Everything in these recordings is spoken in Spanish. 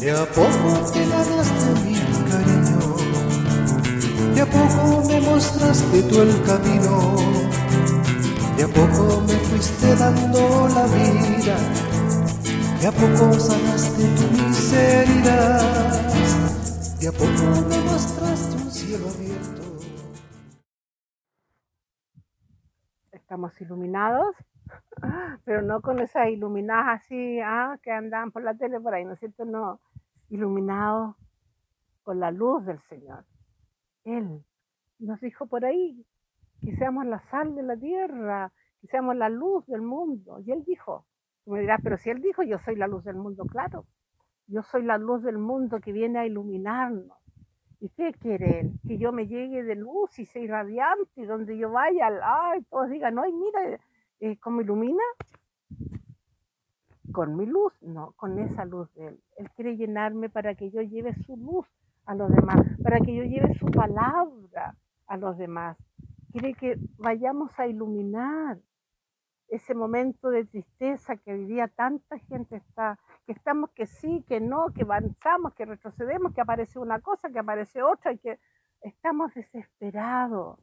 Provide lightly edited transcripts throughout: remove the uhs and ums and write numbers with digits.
De a poco te ganaste mi cariño, de a poco me mostraste tú el camino, de a poco me fuiste dando la vida, de a poco sanaste tu miseria, de a poco me mostraste un cielo abierto. Estamos iluminados, pero no con esas iluminadas así, que andaban por la tele por ahí, ¿no es cierto? No, iluminados con la luz del Señor. Él nos dijo por ahí que seamos la sal de la tierra, que seamos la luz del mundo. Y Él dijo, tú me dirás, pero si Él dijo, yo soy la luz del mundo, claro. Yo soy la luz del mundo que viene a iluminarnos. ¿Y qué quiere Él? Que yo me llegue de luz y sea radiante y donde yo vaya, todos digan, ay, mira, ¿cómo ilumina? Con mi luz, no, con esa luz de Él. Él quiere llenarme para que yo lleve su luz a los demás, para que yo lleve su palabra a los demás. Quiere que vayamos a iluminar ese momento de tristeza que hoy día tanta gente está, que estamos que sí, que no, que avanzamos, que retrocedemos, que aparece una cosa, que aparece otra, y que estamos desesperados.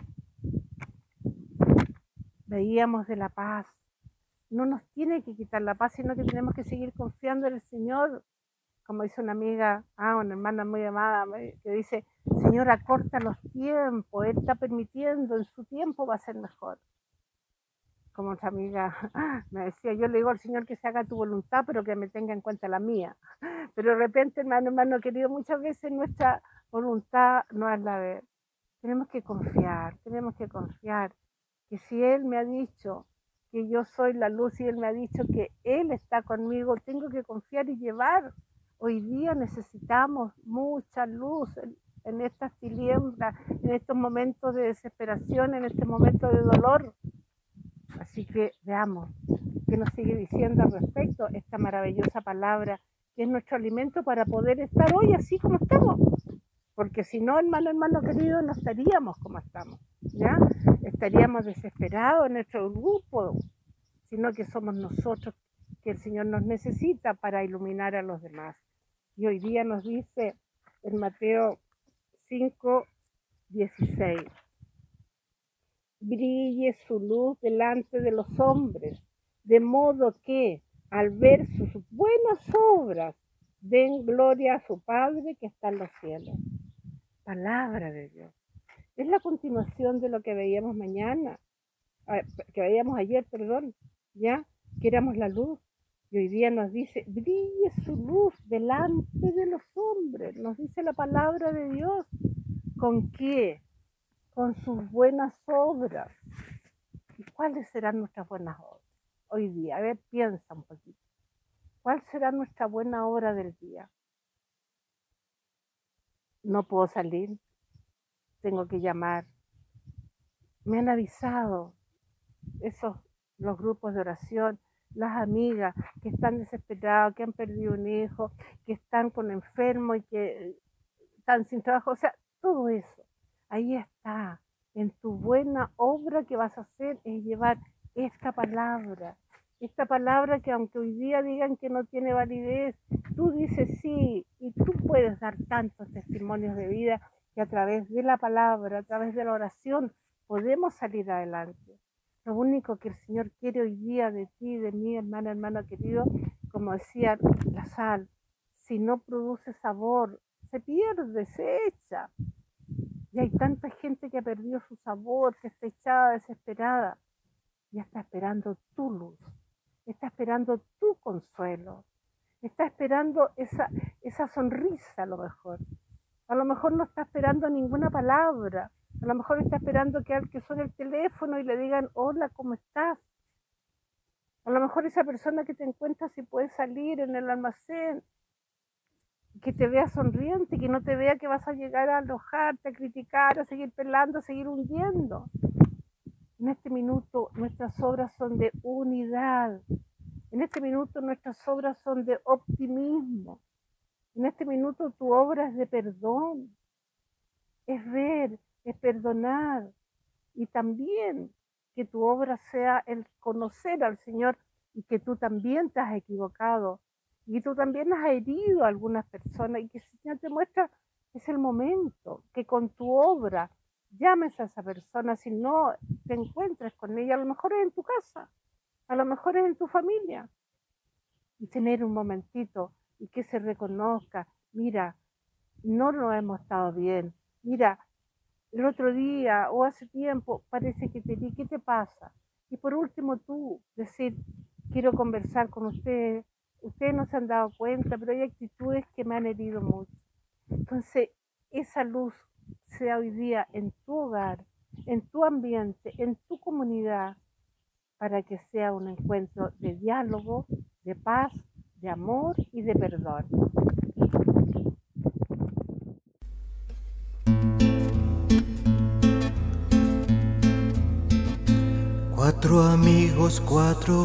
Veíamos de la paz. No nos tiene que quitar la paz, sino que tenemos que seguir confiando en el Señor. Como dice una amiga, una hermana muy amada, que dice, Señor, acorta los tiempos, Él está permitiendo, en su tiempo va a ser mejor. Como otra amiga me decía, yo le digo al Señor que se haga tu voluntad, pero que me tenga en cuenta la mía. Pero de repente, hermano querido, muchas veces nuestra voluntad no es la de Él. Tenemos que confiar que si Él me ha dicho que yo soy la luz y Él me ha dicho que Él está conmigo, tengo que confiar y llevar. Hoy día necesitamos mucha luz en estas tinieblas, en estos momentos de desesperación, en este momento de dolor. Así que veamos qué nos sigue diciendo al respecto esta maravillosa palabra, que es nuestro alimento para poder estar hoy así como estamos. Porque si no, hermano querido, no estaríamos como estamos, ¿ya? Estaríamos desesperados en nuestro grupo, sino que somos nosotros que el Señor nos necesita para iluminar a los demás. Y hoy día nos dice en Mateo 5:16, brille su luz delante de los hombres, de modo que al ver sus buenas obras den gloria a su Padre que está en los cielos. Palabra de Dios. Es la continuación de lo que veíamos ayer, ya, que éramos la luz. Y hoy día nos dice, brille su luz delante de los hombres. Nos dice la palabra de Dios. ¿Con qué? Con sus buenas obras. ¿Y cuáles serán nuestras buenas obras hoy día? A ver, piensa un poquito. ¿Cuál será nuestra buena obra del día? No puedo salir, tengo que llamar. Me han avisado los grupos de oración, las amigas que están desesperadas, que han perdido un hijo, que están con enfermo y que están sin trabajo. O sea, todo eso, ahí está. En tu buena obra que vas a hacer es llevar esta palabra que aunque hoy día digan que no tiene validez, tú dices sí, y tú puedes dar tantos testimonios de vida que a través de la palabra, a través de la oración, podemos salir adelante. Lo único que el Señor quiere hoy día de ti, de mí, hermano querido, como decía la sal, si no produce sabor, se pierde, se echa. Y hay tanta gente que ha perdido su sabor, que está echada, desesperada, y está esperando tu luz, está esperando tu consuelo, está esperando esa sonrisa a lo mejor. A lo mejor no está esperando ninguna palabra, a lo mejor está esperando que suene el teléfono y le digan, hola, ¿cómo estás? A lo mejor esa persona que te encuentra si puede salir en el almacén, que te vea sonriente, que no te vea que vas a llegar a alojarte, a criticar, a seguir pelando, a seguir hundiendo. En este minuto nuestras obras son de unidad. En este minuto nuestras obras son de optimismo. En este minuto tu obra es de perdón. Es ver, es perdonar. Y también que tu obra sea el conocer al Señor y que tú también te has equivocado Y tú también has herido a algunas personas y que el Señor te muestra que es el momento, que con tu obra llames a esa persona, si no te encuentres con ella, a lo mejor es en tu casa, a lo mejor es en tu familia, y tener un momentito y que se reconozca, mira, no nos hemos estado bien, mira, el otro día o hace tiempo parece que te vi, ¿qué te pasa? Y por último tú decir, quiero conversar con ustedes no se han dado cuenta, pero hay actitudes que me han herido mucho. Entonces, esa luz sea hoy día en tu hogar, en tu ambiente, en tu comunidad, para que sea un encuentro de diálogo, de paz, de amor y de perdón. Cuatro amigos, cuatro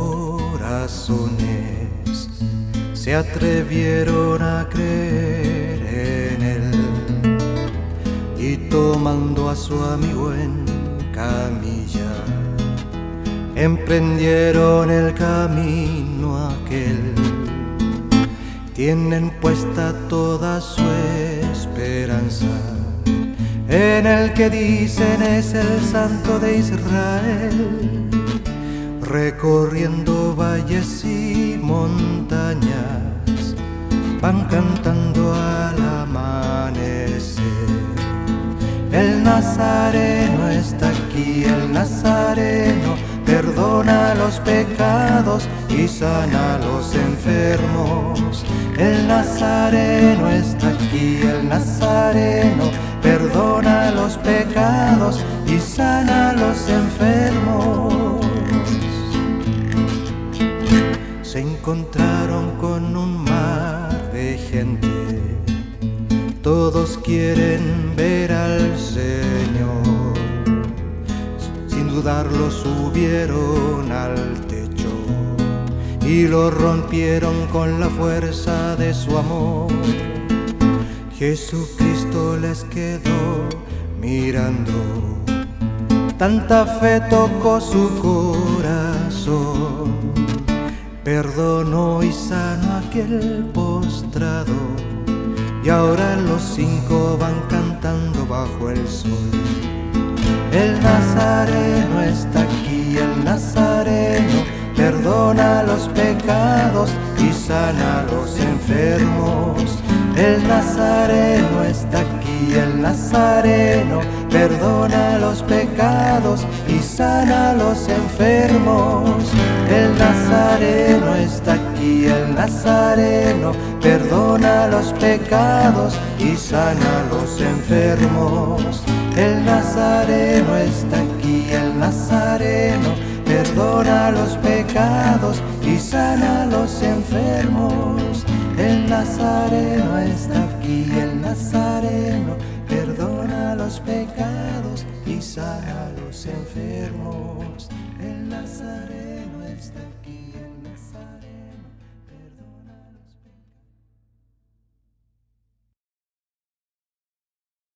corazones se atrevieron a creer en él, y tomando a su amigo en camilla, emprendieron el camino aquel. Tienen puesta toda su esperanza en el que dicen es el Santo de Israel, recorriendo valles y montañas, van cantando al amanecer. El Nazareno está aquí, el Nazareno perdona los pecados y sana a los enfermos. El Nazareno está aquí, el Nazareno perdona los pecados y sana a los enfermos. Se encontraron con un mar de gente, todos quieren ver al Señor. Sin dudarlo subieron al techo y lo rompieron con la fuerza de su amor. Jesucristo les quedó mirando, tanta fe tocó su corazón. Perdonó y sanó a aquel postrado, y ahora los cinco van cantando bajo el sol. El Nazareno está aquí, el Nazareno perdona los pecados y sana a los enfermos. El Nazareno está aquí, el Nazareno perdona los pecados y sana a los enfermos. El Nazareno está aquí, el Nazareno perdona los pecados y sana a los enfermos. El Nazareno está aquí, el Nazareno perdona los pecados y sana a los enfermos. El Nazareno está aquí, el Nazareno perdona los pecados y sana a los enfermos. El Nazareno está aquí.